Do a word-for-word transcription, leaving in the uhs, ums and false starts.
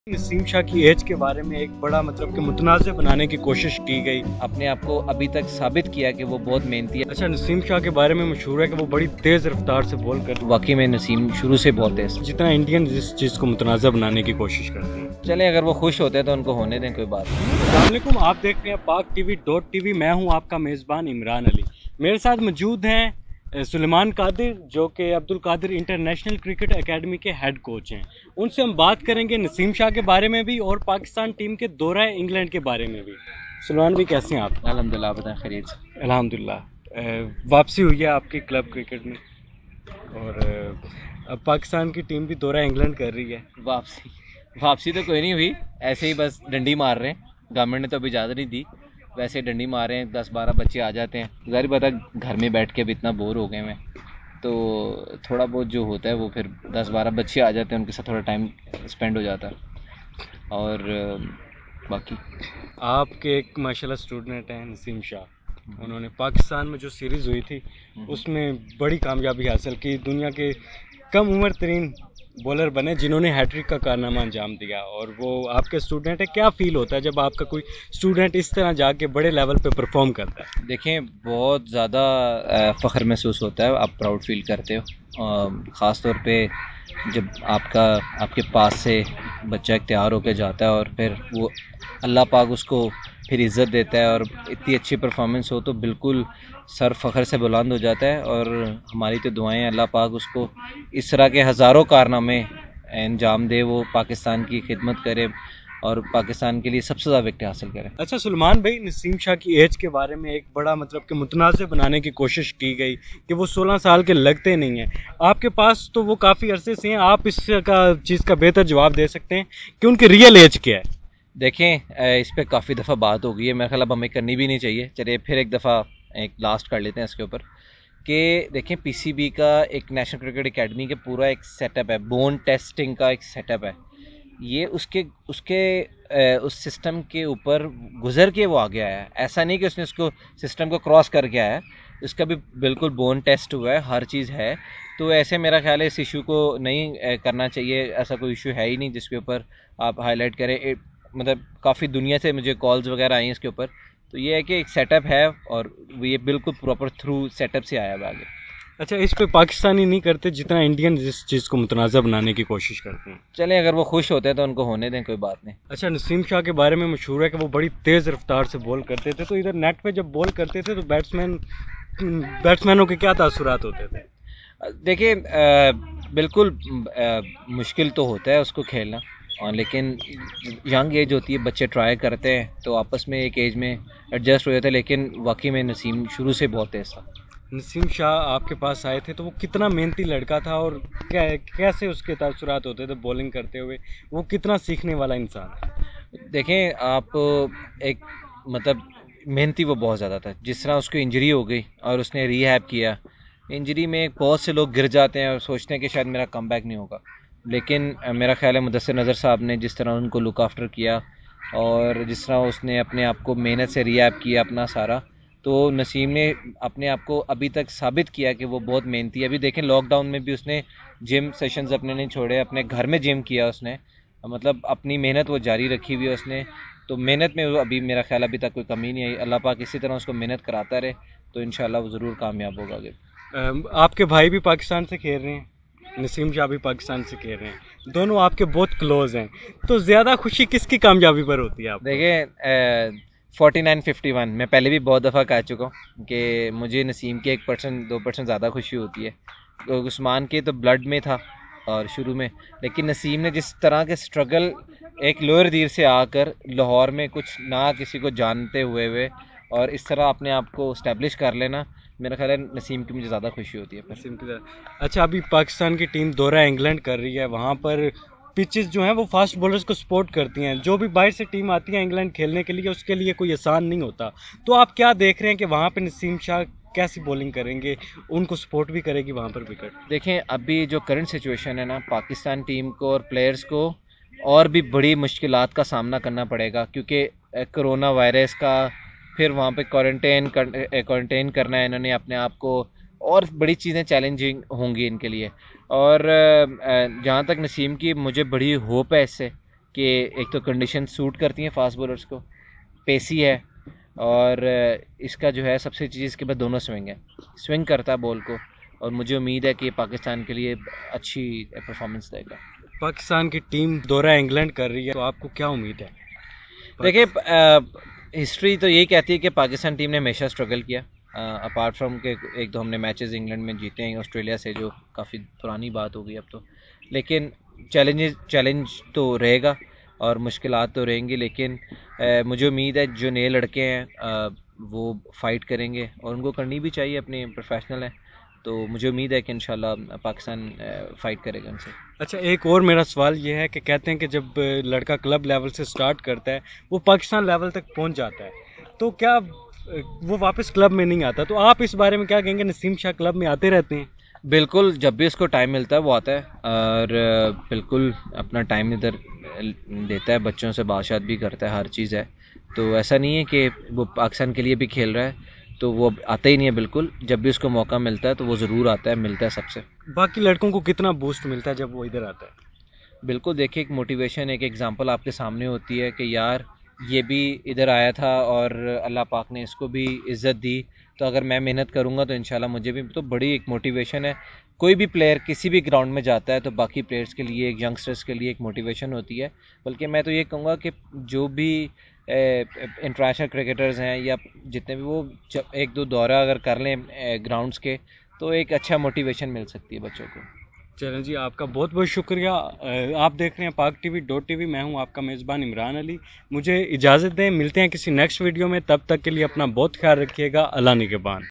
नसीम शाह की एज के बारे में एक बड़ा मतलब कि मुतनाज़ बनाने की कोशिश की गई। अपने आप को अभी तक साबित किया कि वो बहुत मेहनती है। अच्छा, नसीम शाह के बारे में मशहूर है कि वो बड़ी तेज़ रफ्तार से बॉल करते वाकई में नसीम शुरू से बहुत तेज। जितना इंडियन जिस चीज़ को मुतनाज़ बनाने की कोशिश करते हैं। चले अगर वो खुश होते हैं तो उनको होने दें, कोई बात नहीं। अस्सलाम वालेकुम, आप देख रहे हैं पाक टीवी डॉट टीवी। मैं हूं आपका मेज़बान इमरान अली। मेरे साथ मौजूद हैं सुलेमान कादिर, जो कि Abdul Qadir international cricket academy के हेड कोच हैं। उनसे हम बात करेंगे नसीम शाह के बारे में भी और पाकिस्तान टीम के दौरा इंग्लैंड के बारे में भी। सुलेमान भी कैसे हैं आप? अल्हम्दुलिल्लाह, बताएं खैरियत से। अल्हम्दुलिल्लाह। वापसी हुई है आपकी क्लब क्रिकेट में और अब पाकिस्तान की टीम भी दौरा इंग्लैंड कर रही है। वापसी वापसी तो कोई नहीं हुई, ऐसे ही बस डंडी मार रहे हैं। गवर्नमेंट ने तो अभी इजाज़त नहीं दी, वैसे डंडी मार रहे हैं। दस बारह बच्चे आ जाते हैं, ज़ाहिर बात है घर में बैठ के भी इतना बोर हो गए हैं, तो थोड़ा बहुत जो होता है वो फिर दस बारह बच्चे आ जाते हैं, उनके साथ थोड़ा टाइम स्पेंड हो जाता है। और बाकी आपके एक माशाल्लाह स्टूडेंट हैं नसीम शाह, उन्होंने पाकिस्तान में जो सीरीज़ हुई थी उसमें बड़ी कामयाबी हासिल की। दुनिया के कम उम्र तरीन बॉलर बने जिन्होंने हैट्रिक का कारनामा अंजाम दिया, और वो आपके स्टूडेंट है। क्या फ़ील होता है जब आपका कोई स्टूडेंट इस तरह जाके बड़े लेवल पे परफॉर्म करता है? देखें, बहुत ज़्यादा फ़ख्र महसूस होता है, आप प्राउड फील करते हो। ख़ास तौर पे जब आपका आपके पास से बच्चा एक तैयार होकर जाता है और फिर वो अल्लाह पाक उसको फिर इज़्ज़त देता है और इतनी अच्छी परफॉर्मेंस हो तो बिल्कुल सर फ़ख्र से बुलंद हो जाता है। और हमारी तो दुआएं अल्लाह पाक उसको इस तरह के हज़ारों कारनामे अंजाम दे, वो पाकिस्तान की खिदमत करे और पाकिस्तान के लिए सबसे ज़्यादा विकेट हासिल करें। अच्छा सुलेमान भाई, नसीम शाह की एज के बारे में एक बड़ा मतलब कि मुतनाज़ बनाने की कोशिश की गई कि वो सोलह साल के लगते नहीं हैं। आपके पास तो वो काफ़ी अरसे से हैं, आप इस का चीज़ का बेहतर जवाब दे सकते हैं कि उनकी रियल एज क्या है। देखें, इस पर काफ़ी दफ़ा बात हो गई है, मेरा ख्याल अब हमें करनी भी नहीं चाहिए। चलिए फिर एक दफ़ा एक लास्ट कर लेते हैं इसके ऊपर कि देखें, पीसीबी का एक नेशनल क्रिकेट एकेडमी का पूरा एक सेटअप है, बोन टेस्टिंग का एक सेटअप है। ये उसके उसके उस सिस्टम के ऊपर गुजर के वो आगे आया है। ऐसा नहीं कि उसने उसको सिस्टम को क्रॉस करके आया है, उसका भी बिल्कुल बोन टेस्ट हुआ है, हर चीज़ है। तो ऐसे मेरा ख्याल है इस इशू को नहीं करना चाहिए, ऐसा कोई इशू है ही नहीं जिसके ऊपर आप हाईलाइट करें। मतलब काफ़ी दुनिया से मुझे कॉल्स वगैरह आई हैं इसके ऊपर, तो ये है कि एक सेटअप है और ये बिल्कुल प्रॉपर थ्रू सेटअप से आया हुआ आगे। अच्छा, इस पे पाकिस्तानी नहीं करते जितना इंडियन जिस चीज़ को मुतनाज़ा बनाने की कोशिश करते हैं। चलें अगर वो खुश होते हैं तो उनको होने दें, कोई बात नहीं। अच्छा, नसीम शाह के बारे में मशहूर है कि वो बड़ी तेज़ रफ्तार से बॉल करते थे, तो इधर नेट पे जब बॉल करते थे तो बैट्समैन बैट्समैनों के क्या तासुरात होते थे? देखिए, बिल्कुल आ, मुश्किल तो होता है उसको खेलना, और लेकिन यंग एज होती है, बच्चे ट्राई करते हैं तो आपस में एक एज में एडजस्ट हो जाते हैं। लेकिन वाकई में नसीम शुरू से बहुत तेज़ था। नसीम शाह आपके पास आए थे तो वो कितना मेहनती लड़का था, और क्या कैसे उसके तासुरात होते थे बॉलिंग करते हुए? वो कितना सीखने वाला इंसान है? देखें आप, एक मतलब मेहनती वो बहुत ज़्यादा था। जिस तरह उसको इंजरी हो गई और उसने रीहैब किया, इंजरी में बहुत से लोग गिर जाते हैं और सोचते हैं कि शायद मेरा कमबैक नहीं होगा, लेकिन मेरा ख्याल है मुदस्सिर नज़र साहब ने जिस तरह उनको लुक आफ्टर किया और जिस तरह उसने अपने आप को मेहनत से रीहैब किया अपना सारा, तो नसीम ने अपने आप को अभी तक साबित किया कि वो बहुत मेहनती है। अभी देखें, लॉकडाउन में भी उसने जिम सेशंस अपने नहीं छोड़े, अपने घर में जिम किया उसने, मतलब अपनी मेहनत वो जारी रखी हुई है उसने। तो मेहनत में अभी मेरा ख्याल अभी तक कोई कमी नहीं आई। अल्लाह पाक इसी तरह उसको मेहनत कराता रहे तो इंशाल्लाह वो ज़रूर कामयाब होगा आगे। आपके भाई भी पाकिस्तान से खेल रहे हैं, नसीम शाह भी पाकिस्तान से खेल रहे हैं, दोनों आपके बहुत क्लोज हैं, तो ज़्यादा खुशी किसकी कामयाबी पर होती है आप? देखिए, फोर्टी नाइन फिफ्टी वन मैं पहले भी बहुत दफ़ा कह चुका हूँ कि मुझे नसीम की एक परसेंट दो परसेंट ज़्यादा खुशी होती है। तो उस्मान के तो ब्लड में था और शुरू में, लेकिन नसीम ने जिस तरह के स्ट्रगल एक लोअर दीर से आकर लाहौर में कुछ ना किसी को जानते हुए हुए और इस तरह अपने आप को इस्टेब्लिश कर लेना, मेरा ख्याल है नसीम की मुझे ज़्यादा खुशी होती है। नसीम की तरह। अच्छा, अभी पाकिस्तान की टीम दौरा इंग्लैंड कर रही है, वहाँ पर पिचेस जो हैं वो फास्ट बॉलर्स को सपोर्ट करती हैं। जो भी बाहर से टीम आती है इंग्लैंड खेलने के लिए, उसके लिए कोई आसान नहीं होता। तो आप क्या देख रहे हैं कि वहाँ पे नसीम शाह कैसी बॉलिंग करेंगे, उनको सपोर्ट भी करेगी वहाँ पर विकेट? देखें, अभी जो करंट सिचुएशन है ना, पाकिस्तान टीम को और प्लेयर्स को और भी बड़ी मुश्किलात का सामना करना पड़ेगा, क्योंकि कोरोना वायरस का फिर वहाँ पे क्वारंटाइन कर क्वारंटाइन करना है इन्होंने अपने आप को, और बड़ी चीज़ें चैलेंजिंग होंगी इनके लिए। और जहाँ तक नसीम की मुझे बड़ी होप है इससे कि एक तो कंडीशन सूट करती हैं फास्ट बॉलर्स को, पेसी है, और इसका जो है सबसे चीज़ इसके बाद दोनों स्विंग है, स्विंग करता है बॉल को, और मुझे उम्मीद है कि ये पाकिस्तान के लिए अच्छी परफॉर्मेंस देगा। पाकिस्तान की टीम दौरा इंग्लैंड कर रही है, तो आपको क्या उम्मीद है? देखिए, हिस्ट्री तो यही कहती है कि पाकिस्तान टीम ने हमेशा स्ट्रगल किया, अपार्ट फ्रॉम के एक दो हमने मैचेस इंग्लैंड में जीते हैं ऑस्ट्रेलिया से, जो काफ़ी पुरानी बात हो गई अब तो, लेकिन चैलेंजेस चैलेंज तो रहेगा और मुश्किलात तो रहेंगी, लेकिन आ, मुझे उम्मीद है जो नए लड़के हैं आ, वो फ़ाइट करेंगे, और उनको करनी भी चाहिए, अपने प्रोफेशनल हैं, तो मुझे उम्मीद है कि इंशाल्लाह पाकिस्तान फ़ाइट करेगा उनसे। अच्छा, एक और मेरा सवाल ये है कि कहते हैं कि जब लड़का क्लब लेवल से स्टार्ट करता है वो पाकिस्तान लेवल तक पहुंच जाता है, तो क्या वो वापस क्लब में नहीं आता? तो आप इस बारे में क्या कहेंगे? नसीम शाह क्लब में आते रहते हैं? बिल्कुल, जब भी उसको टाइम मिलता है वो आता है, और बिल्कुल अपना टाइम इधर देता है, बच्चों से बातचीत भी करता है, हर चीज़ है, तो ऐसा नहीं है कि वो पाकिस्तान के लिए भी खेल रहा है तो वो आता ही नहीं है। बिल्कुल, जब भी उसको मौका मिलता है तो वो ज़रूर आता है, मिलता है सबसे। बाकी लड़कों को कितना बूस्ट मिलता है जब वो इधर आता है? बिल्कुल, देखिए, एक मोटिवेशन, एक एग्जांपल आपके सामने होती है कि यार ये भी इधर आया था और अल्लाह पाक ने इसको भी इज़्ज़त दी, तो अगर मैं मेहनत करूँगा तो इंशाल्लाह मुझे भी, तो बड़ी एक मोटिवेशन है। कोई भी प्लेयर किसी भी ग्राउंड में जाता है तो बाकी प्लेयर्स के लिए, एक यंगस्टर्स के लिए एक मोटिवेशन होती है। बल्कि मैं तो ये कहूँगा कि जो भी इंटरनेशनल क्रिकेटर्स हैं या जितने भी, वो जब एक दो दौरा अगर कर लें ग्राउंड्स के, तो एक अच्छा मोटिवेशन मिल सकती है बच्चों को। चलें जी, आपका बहुत बहुत शुक्रिया। आप देख रहे हैं पाक टीवी डॉट टीवी, मैं हूं आपका मेज़बान इमरान अली। मुझे इजाज़त दें, मिलते हैं किसी नेक्स्ट वीडियो में, तब तक के लिए अपना बहुत ख्याल रखिएगा। अल्लाह निगहबान।